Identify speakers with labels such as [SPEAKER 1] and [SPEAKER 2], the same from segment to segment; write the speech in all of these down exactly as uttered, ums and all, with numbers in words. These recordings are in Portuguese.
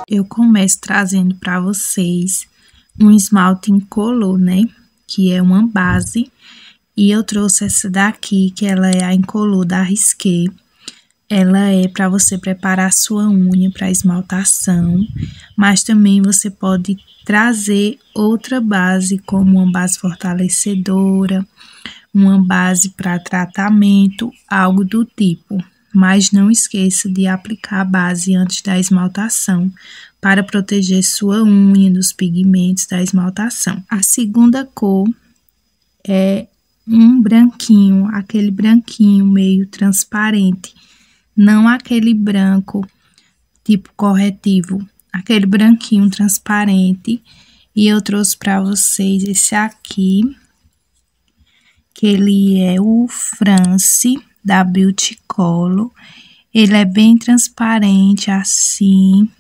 [SPEAKER 1] eu começo trazendo para vocês um esmalte incolor, né? Que é uma base. E eu trouxe essa daqui, que ela é a incolor da Risqué. Ela é para você preparar sua unha para esmaltação, mas também você pode trazer outra base, como uma base fortalecedora, uma base para tratamento, algo do tipo. Mas não esqueça de aplicar a base antes da esmaltação, para proteger sua unha dos pigmentos da esmaltação. A segunda cor é um branquinho, aquele branquinho meio transparente. Não aquele branco tipo corretivo, aquele branquinho transparente. E eu trouxe para vocês esse aqui, que ele é o France da Beauty Color. Ele é bem transparente assim,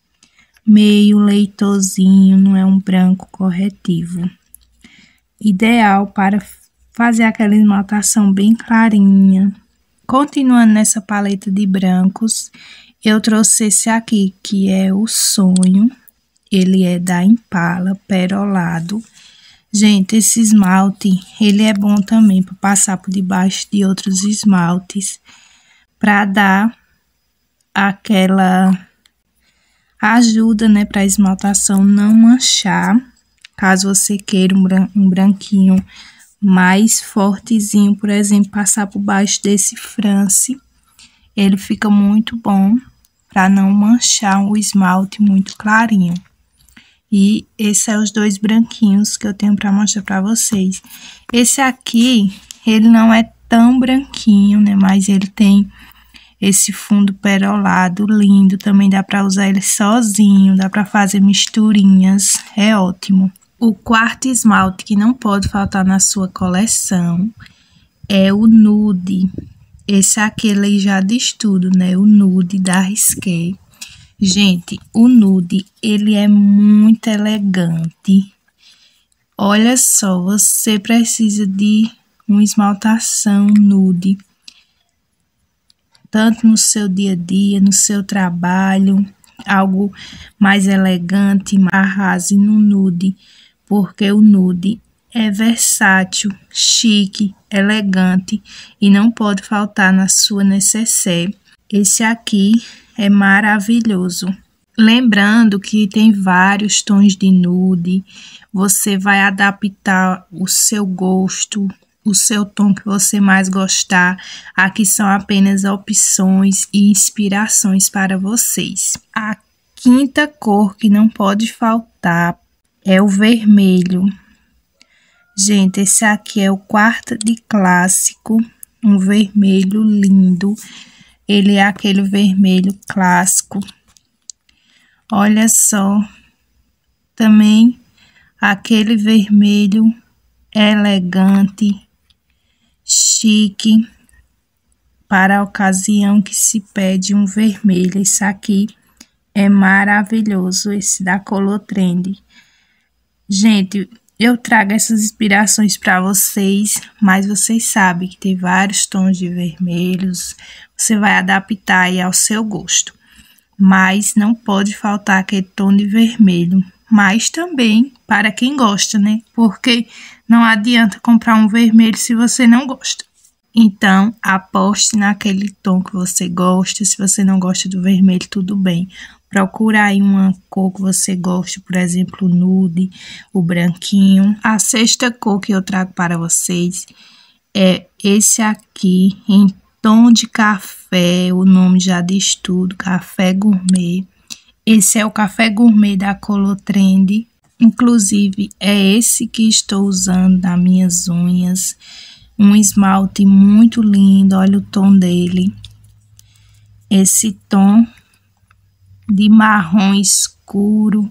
[SPEAKER 1] meio leitosinho, não é um branco corretivo. Ideal para fazer aquela esmaltação bem clarinha. Continuando nessa paleta de brancos, eu trouxe esse aqui, que é o Sonho. Ele é da Impala, perolado. Gente, esse esmalte, ele é bom também para passar por debaixo de outros esmaltes, para dar aquela ajuda, né, para a esmaltação não manchar. Caso você queira um, bran um branquinho mais fortezinho, por exemplo, passar por baixo desse France, ele fica muito bom para não manchar o esmalte muito clarinho. E esses são os dois branquinhos que eu tenho para mostrar para vocês. Esse aqui, ele não é tão branquinho, né, mas ele tem esse fundo perolado lindo, também dá para usar ele sozinho, dá para fazer misturinhas, é ótimo. O quarto esmalte que não pode faltar na sua coleção é o Nude. Esse aqui ele já diz tudo, né? O Nude da Risqué. Gente, o Nude, ele é muito elegante. Olha só, você precisa de uma esmaltação nude, tanto no seu dia a dia, no seu trabalho, algo mais elegante, arrase no nude. Porque o nude é versátil, chique, elegante e não pode faltar na sua nécessaire. Esse aqui é maravilhoso. Lembrando que tem vários tons de nude, você vai adaptar o seu gosto, o seu tom que você mais gostar. Aqui são apenas opções e inspirações para vocês. A quinta cor que não pode faltar é o vermelho. Gente, esse aqui é o quarto de clássico, um vermelho lindo. Ele é aquele vermelho clássico. Olha só, também aquele vermelho elegante, chique, para a ocasião que se pede um vermelho. Esse aqui é maravilhoso, esse da Color Trend. Gente, eu trago essas inspirações para vocês, mas vocês sabem que tem vários tons de vermelhos, você vai adaptar aí ao seu gosto. Mas não pode faltar aquele tom de vermelho, mas também para quem gosta, né? Porque não adianta comprar um vermelho se você não gosta. Então, aposte naquele tom que você gosta. Se você não gosta do vermelho, tudo bem. Procura aí uma cor que você goste, por exemplo, o nude, o branquinho. A sexta cor que eu trago para vocês é esse aqui, em tom de café. O nome já diz tudo, Café Gourmet. Esse é o Café Gourmet da Color Trend. Inclusive, é esse que estou usando nas minhas unhas. Um esmalte muito lindo, olha o tom dele. Esse tom de marrom escuro,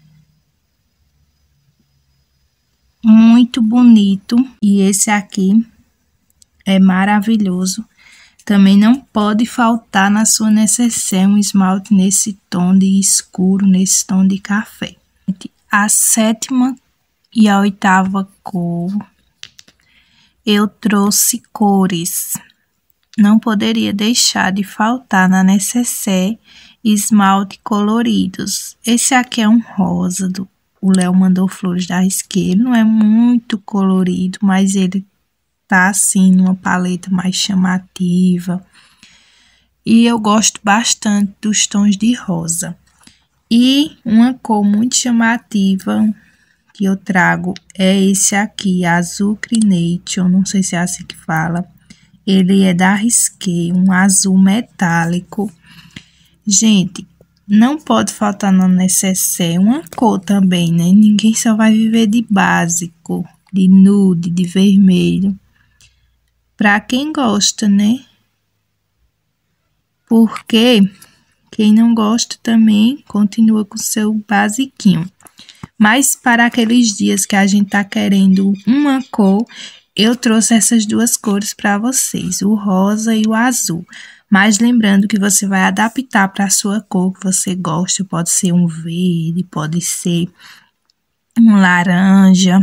[SPEAKER 1] muito bonito. E esse aqui é maravilhoso. Também não pode faltar na sua nécessaire um esmalte nesse tom de escuro, nesse tom de café. A sétima e a oitava cor, eu trouxe cores. Não poderia deixar de faltar na nécessaire esmalte coloridos. Esse aqui é um rosa, do, o Léo mandou flores da Risqué. Ele não é muito colorido, mas ele tá assim numa paleta mais chamativa. E eu gosto bastante dos tons de rosa. E uma cor muito chamativa que eu trago é esse aqui, azul Crination, não sei se é assim que fala. Ele é da Risqué, um azul metálico. Gente, não pode faltar no necessaire uma cor também, né? Ninguém só vai viver de básico, de nude, de vermelho. Pra quem gosta, né? Porque quem não gosta também continua com o seu basiquinho. Mas para aqueles dias que a gente tá querendo uma cor, eu trouxe essas duas cores para vocês, o rosa e o azul. Mas lembrando que você vai adaptar para a sua cor que você gosta, pode ser um verde, pode ser um laranja.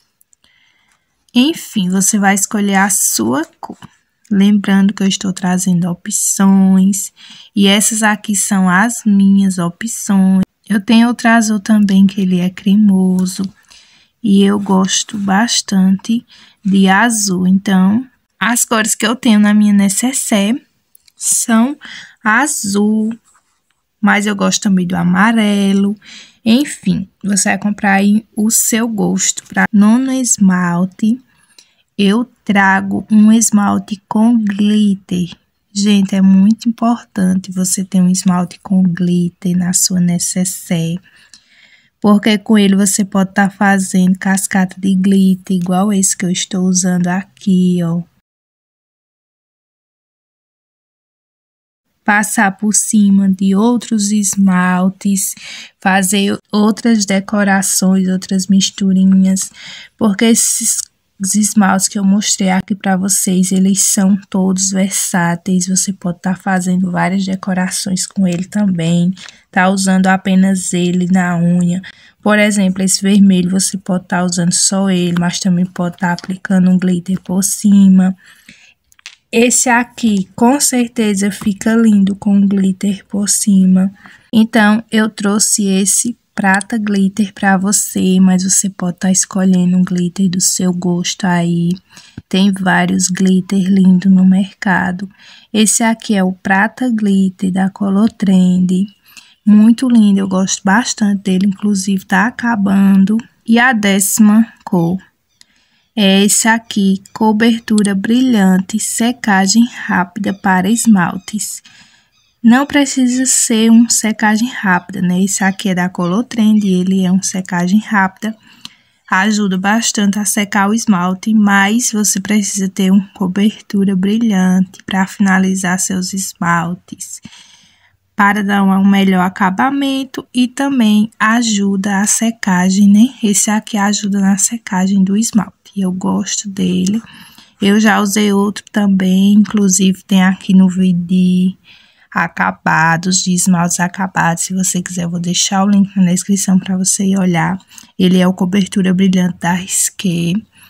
[SPEAKER 1] Enfim, você vai escolher a sua cor. Lembrando que eu estou trazendo opções e essas aqui são as minhas opções. Eu tenho outro azul também que ele é cremoso e eu gosto bastante de azul. Então, as cores que eu tenho na minha necessaire são azul, mas eu gosto também do amarelo. Enfim, você vai comprar aí o seu gosto. Para nono esmalte, eu trago um esmalte com glitter. Gente, é muito importante você ter um esmalte com glitter na sua necessaire, porque com ele você pode estar tá fazendo cascata de glitter, igual esse que eu estou usando aqui, ó. Passar por cima de outros esmaltes, fazer outras decorações, outras misturinhas, porque esses os esmaltes que eu mostrei aqui para vocês, eles são todos versáteis, você pode estar tá fazendo várias decorações com ele também, tá usando apenas ele na unha. Por exemplo, esse vermelho você pode estar tá usando só ele, mas também pode estar tá aplicando um glitter por cima. Esse aqui, com certeza, fica lindo com glitter por cima. Então, eu trouxe esse prata glitter para você, mas você pode estar tá escolhendo um glitter do seu gosto aí. Tem vários glitter lindos no mercado. Esse aqui é o prata glitter da Color Trend. Muito lindo, eu gosto bastante dele, inclusive tá acabando. E a décima cor é esse aqui, cobertura brilhante, secagem rápida para esmaltes. Não precisa ser um secagem rápida, né? Esse aqui é da Color Trend, ele é um secagem rápida. Ajuda bastante a secar o esmalte, mas você precisa ter uma cobertura brilhante para finalizar seus esmaltes, para dar um melhor acabamento e também ajuda a secagem, né? Esse aqui ajuda na secagem do esmalte. Eu gosto dele. Eu já usei outro também, inclusive tem aqui no vídeo acabados, de esmaltes acabados. Se você quiser, eu vou deixar o link na descrição para você ir olhar. Ele é o cobertura brilhante da Risqué.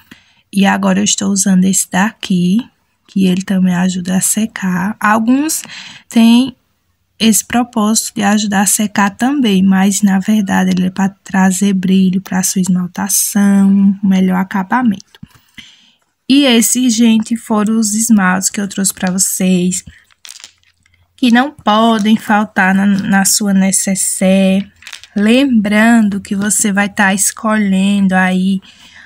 [SPEAKER 1] E agora eu estou usando esse daqui, que ele também ajuda a secar. Alguns têm esse propósito de ajudar a secar também, mas na verdade ele é para trazer brilho para sua esmaltação, um melhor acabamento. E esses, gente, foram os esmaltes que eu trouxe para vocês, que não podem faltar na, na sua necessaire. Lembrando que você vai estar tá escolhendo aí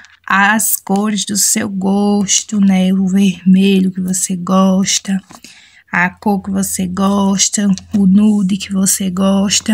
[SPEAKER 1] as cores do seu gosto, né? O vermelho que você gosta, a cor que você gosta, o nude que você gosta.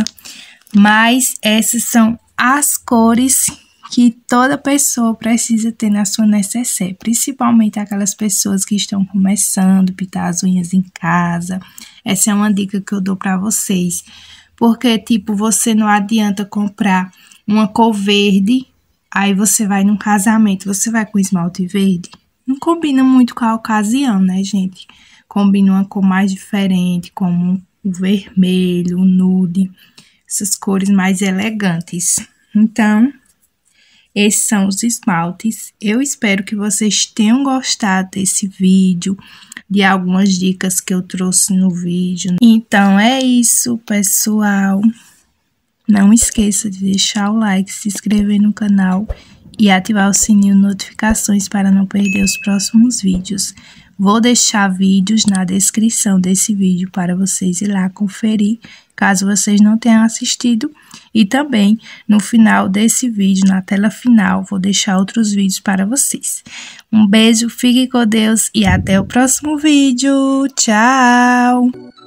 [SPEAKER 1] Mas essas são as cores que toda pessoa precisa ter na sua necessaire, principalmente aquelas pessoas que estão começando a pintar as unhas em casa. Essa é uma dica que eu dou para vocês, porque tipo, você não adianta comprar uma cor verde, aí você vai num casamento, você vai com esmalte verde, não combina muito com a ocasião, né, gente? Combina uma cor mais diferente, como o vermelho, o nude, essas cores mais elegantes. Então, Esses são os esmaltes. Eu espero que vocês tenham gostado desse vídeo, de algumas dicas que eu trouxe no vídeo. Então é isso, pessoal. Não esqueça de deixar o like, se inscrever no canal e ativar o sininho de notificações para não perder os próximos vídeos. Vou deixar vídeos na descrição desse vídeo para vocês ir lá conferir, caso vocês não tenham assistido. E também no final desse vídeo, na tela final, vou deixar outros vídeos para vocês. Um beijo, fique com Deus e até o próximo vídeo. Tchau!